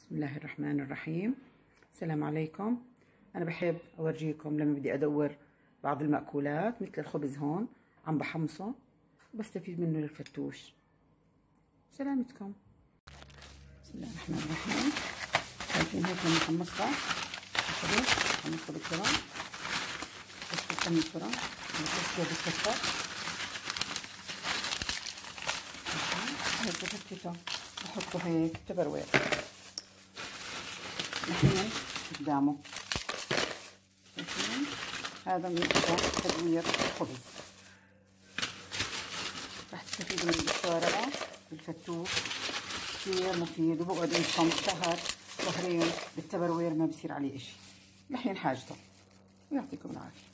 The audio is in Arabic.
بسم الله الرحمن الرحيم. السلام عليكم. أنا بحب أورجيكم لما بدي أدور بعض المأكولات مثل الخبز. هون عم بحمصه وبستفيد منه للفتوش. سلامتكم. بسم الله الرحمن الرحيم. شايفين هيك لما حمصته الخبز حمصته بالترى، بس من الترى بتسكر بالكفر هيك بفتته بحطه هيك تبروير الحين قدامه. شايفين هذا من تدوير الخبز، رح تستفيدوا من بالشوارع بالفتوش، كثير مفيد وبقعد عندكم شهر شهرين بالتبروير ما بصير عليه اشي لحين حاجته. ويعطيكم العافية.